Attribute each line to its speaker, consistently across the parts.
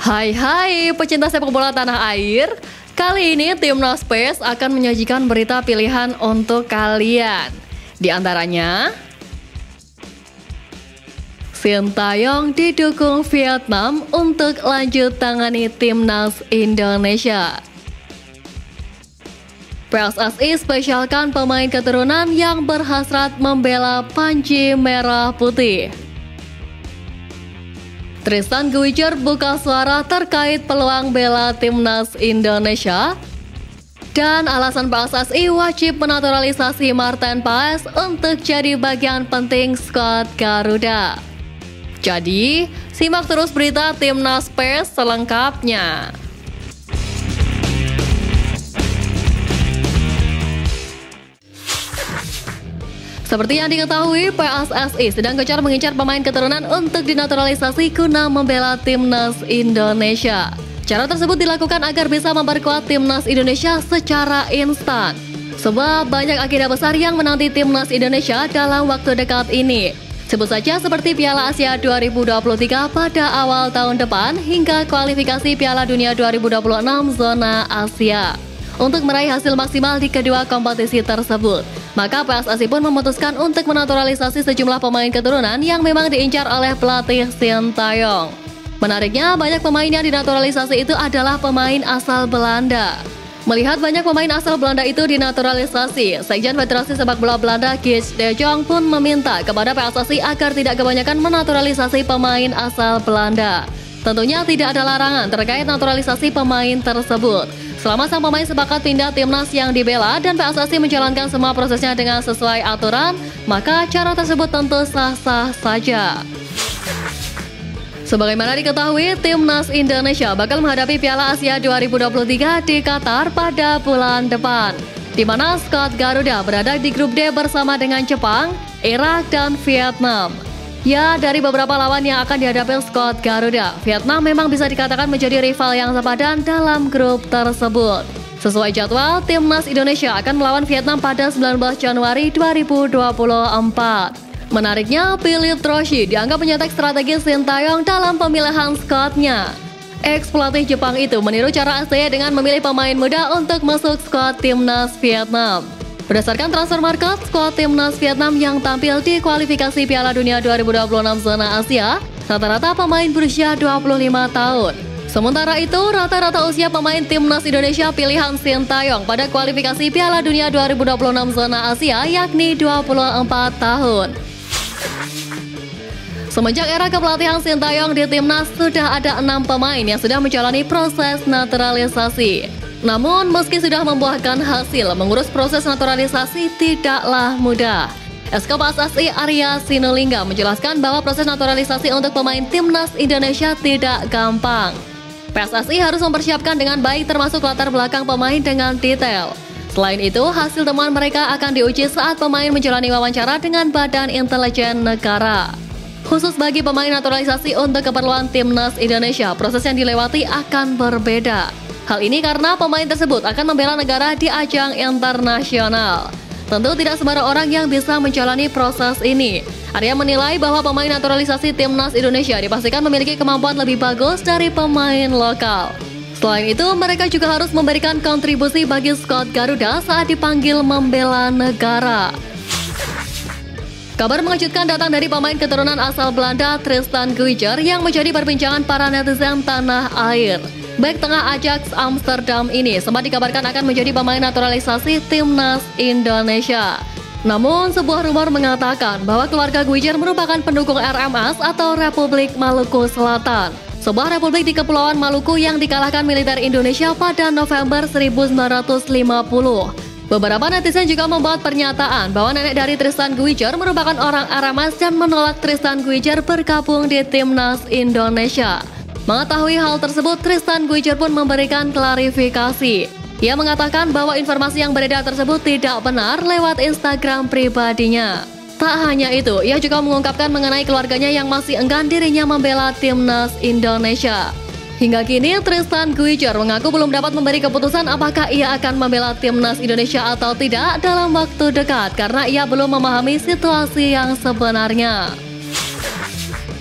Speaker 1: Hai pecinta sepak bola tanah air. Kali ini Timnas PES akan menyajikan berita pilihan untuk kalian. Di antaranya, Sintayong didukung Vietnam untuk lanjut tangani Timnas Indonesia. PSSI spesialkan pemain keturunan yang berhasrat membela panji merah putih. Tristan Guijer buka suara terkait peluang bela Timnas Indonesia. Dan alasan PSSI wajib menaturalisasi Martin Paes untuk jadi bagian penting skuad Garuda. Jadi, simak terus berita Timnas PES selengkapnya. Seperti yang diketahui, PSSI sedang gencar mengincar pemain keturunan untuk dinaturalisasi guna membela Timnas Indonesia. Cara tersebut dilakukan agar bisa memperkuat Timnas Indonesia secara instan. Sebab banyak agenda besar yang menanti Timnas Indonesia dalam waktu dekat ini. Sebut saja seperti Piala Asia 2023 pada awal tahun depan hingga kualifikasi Piala Dunia 2026 zona Asia. Untuk meraih hasil maksimal di kedua kompetisi tersebut, maka PSSI pun memutuskan untuk menaturalisasi sejumlah pemain keturunan yang memang diincar oleh pelatih Sintayong. Menariknya, banyak pemain yang dinaturalisasi itu adalah pemain asal Belanda. Melihat banyak pemain asal Belanda itu dinaturalisasi, Sekjen Federasi Sepak Bola Belanda Kees de Jong pun meminta kepada PSSI agar tidak kebanyakan menaturalisasi pemain asal Belanda. Tentunya tidak ada larangan terkait naturalisasi pemain tersebut. Selama sang pemain sepakat pindah timnas yang dibela dan PSSI menjalankan semua prosesnya dengan sesuai aturan, maka cara tersebut tentu sah-sah saja. Sebagaimana diketahui, Timnas Indonesia bakal menghadapi Piala Asia 2023 di Qatar pada bulan depan, di mana skuad Garuda berada di grup D bersama dengan Jepang, Irak, dan Vietnam. Ya, dari beberapa lawan yang akan dihadapi skuad Garuda, Vietnam memang bisa dikatakan menjadi rival yang sepadan dalam grup tersebut. Sesuai jadwal, Timnas Indonesia akan melawan Vietnam pada 19 Januari 2024. Menariknya, Philippe Trouchy dianggap menyetek strategi Sintayong dalam pemilihan skuadnya. Ex-pelatih Jepang itu meniru cara STY dengan memilih pemain muda untuk masuk skuad Timnas Vietnam. Berdasarkan transfer market, skuad Timnas Vietnam yang tampil di kualifikasi Piala Dunia 2026 zona Asia, rata-rata pemain berusia 25 tahun. Sementara itu, rata-rata usia pemain Timnas Indonesia pilihan Sintayong pada kualifikasi Piala Dunia 2026 zona Asia yakni 24 tahun. Semenjak era kepelatihan Sintayong di Timnas, sudah ada 6 pemain yang sudah menjalani proses naturalisasi. Namun, meski sudah membuahkan hasil, mengurus proses naturalisasi tidaklah mudah. SK PSSI Arya Sinulinga menjelaskan bahwa proses naturalisasi untuk pemain Timnas Indonesia tidak gampang. PSSI harus mempersiapkan dengan baik termasuk latar belakang pemain dengan detail. Selain itu, hasil temuan mereka akan diuji saat pemain menjalani wawancara dengan Badan Intelijen Negara. Khusus bagi pemain naturalisasi untuk keperluan Timnas Indonesia, proses yang dilewati akan berbeda. Hal ini karena pemain tersebut akan membela negara di ajang internasional. Tentu tidak sembarang orang yang bisa menjalani proses ini. Arya menilai bahwa pemain naturalisasi Timnas Indonesia dipastikan memiliki kemampuan lebih bagus dari pemain lokal. Selain itu, mereka juga harus memberikan kontribusi bagi skuad Garuda saat dipanggil membela negara. Kabar mengejutkan datang dari pemain keturunan asal Belanda Tristan Guijer yang menjadi perbincangan para netizen tanah air. Bek tengah Ajax Amsterdam ini sempat dikabarkan akan menjadi pemain naturalisasi Timnas Indonesia. Namun, sebuah rumor mengatakan bahwa keluarga Guijer merupakan pendukung RMS atau Republik Maluku Selatan, sebuah republik di Kepulauan Maluku yang dikalahkan militer Indonesia pada November 1950. Beberapa netizen juga membuat pernyataan bahwa nenek dari Tristan Guijer merupakan orang RMS dan menolak Tristan Guijer bergabung di Timnas Indonesia. Mengetahui hal tersebut, Tristan Guijer pun memberikan klarifikasi. Ia mengatakan bahwa informasi yang beredar tersebut tidak benar lewat Instagram pribadinya. Tak hanya itu, ia juga mengungkapkan mengenai keluarganya yang masih enggan dirinya membela Timnas Indonesia. Hingga kini, Tristan Guijer mengaku belum dapat memberi keputusan apakah ia akan membela Timnas Indonesia atau tidak dalam waktu dekat karena ia belum memahami situasi yang sebenarnya.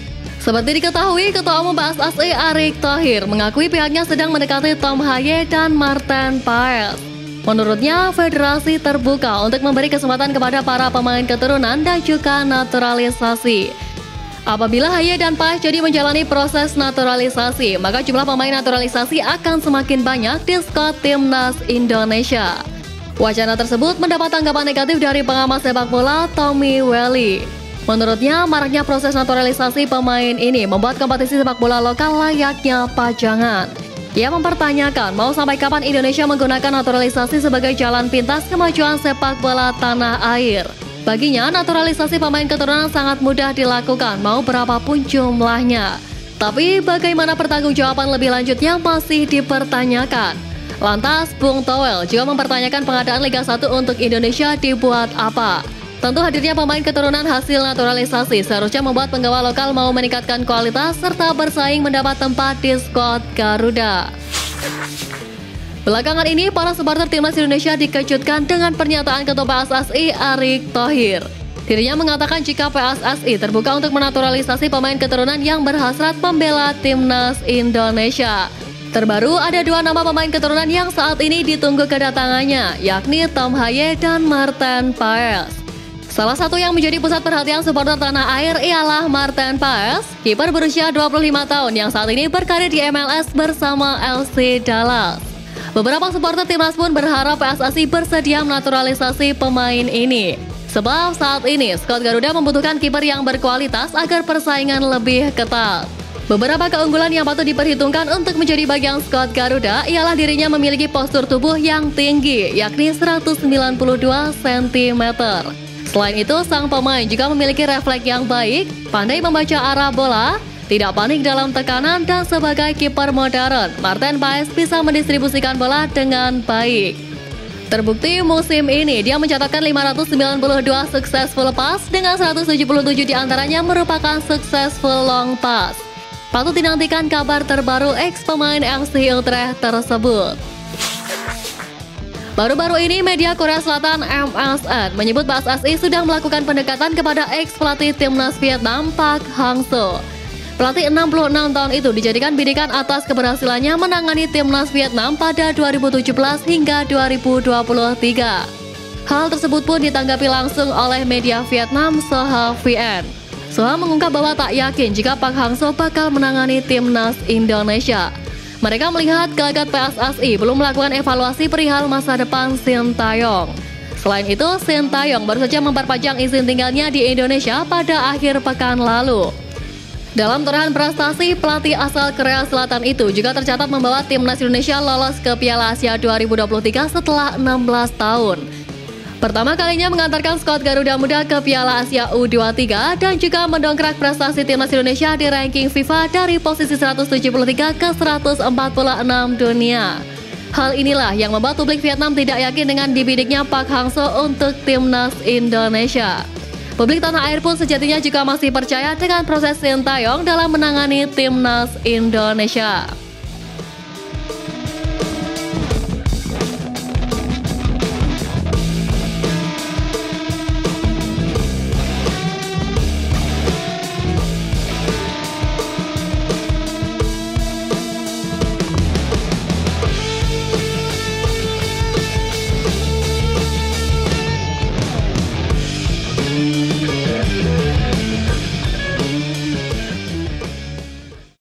Speaker 1: Seperti diketahui, Ketua Umum PSSI Erick Thohir mengakui pihaknya sedang mendekati Tom Haye dan Maarten Paes. Menurutnya, federasi terbuka untuk memberi kesempatan kepada para pemain keturunan dan juga naturalisasi. Apabila Haye dan Paes jadi menjalani proses naturalisasi, maka jumlah pemain naturalisasi akan semakin banyak di skuad timnas Indonesia. Wacana tersebut mendapat tanggapan negatif dari pengamat sepak bola Tommy Welly. Menurutnya, maraknya proses naturalisasi pemain ini membuat kompetisi sepak bola lokal layaknya pajangan. Ia mempertanyakan mau sampai kapan Indonesia menggunakan naturalisasi sebagai jalan pintas kemajuan sepak bola tanah air. Baginya, naturalisasi pemain keturunan sangat mudah dilakukan mau berapapun jumlahnya. Tapi bagaimana pertanggungjawaban lebih lanjutnya masih dipertanyakan. Lantas, Bung Toel juga mempertanyakan pengadaan Liga 1 untuk Indonesia dibuat apa? Tentu hadirnya pemain keturunan hasil naturalisasi seharusnya membuat penggawa lokal mau meningkatkan kualitas serta bersaing mendapat tempat di skuad Garuda. Belakangan ini, para supporter timnas Indonesia dikejutkan dengan pernyataan Ketua PSSI Erick Thohir. Dirinya mengatakan jika PSSI terbuka untuk menaturalisasi pemain keturunan yang berhasrat membela timnas Indonesia. Terbaru ada 2 nama pemain keturunan yang saat ini ditunggu kedatangannya, yakni Tom Haye dan Maarten Paes. Salah satu yang menjadi pusat perhatian supporter tanah air ialah Maarten Paes, kiper berusia 25 tahun yang saat ini berkarir di MLS bersama LC Dallas. Beberapa supporter timnas pun berharap PSSI bersedia menaturalisasi pemain ini. Sebab saat ini skuad Garuda membutuhkan kiper yang berkualitas agar persaingan lebih ketat. Beberapa keunggulan yang patut diperhitungkan untuk menjadi bagian skuad Garuda ialah dirinya memiliki postur tubuh yang tinggi, yakni 192 cm. Selain itu, sang pemain juga memiliki refleks yang baik, pandai membaca arah bola, tidak panik dalam tekanan, dan sebagai kiper modern, Maarten Paes bisa mendistribusikan bola dengan baik. Terbukti musim ini, dia mencatatkan 592 successful pass dengan 177 diantaranya merupakan successful long pass. Patut dinantikan kabar terbaru ex-pemain FC Utrecht tersebut. Baru-baru ini media Korea Selatan MSN menyebut PSSI sudah melakukan pendekatan kepada ex-pelatih timnas Vietnam Park Hang-seo. Pelatih 66 tahun itu dijadikan bidikan atas keberhasilannya menangani timnas Vietnam pada 2017 hingga 2023. Hal tersebut pun ditanggapi langsung oleh media Vietnam Soha VN. Soha mengungkap bahwa tak yakin jika Park Hang-seo bakal menangani timnas Indonesia. Mereka melihat gelagat PSSI belum melakukan evaluasi perihal masa depan Sintayong. Selain itu, Sintayong baru saja memperpanjang izin tinggalnya di Indonesia pada akhir pekan lalu. Dalam torehan prestasi, pelatih asal Korea Selatan itu juga tercatat membawa timnas Indonesia lolos ke Piala Asia 2023 setelah 16 tahun. Pertama kalinya mengantarkan skuad Garuda Muda ke Piala Asia U23 dan juga mendongkrak prestasi timnas Indonesia di ranking FIFA dari posisi 173 ke 146 dunia. Hal inilah yang membuat publik Vietnam tidak yakin dengan dibidiknya Park Hang-seo untuk timnas Indonesia. Publik tanah air pun sejatinya juga masih percaya dengan proses Sintayong dalam menangani timnas Indonesia.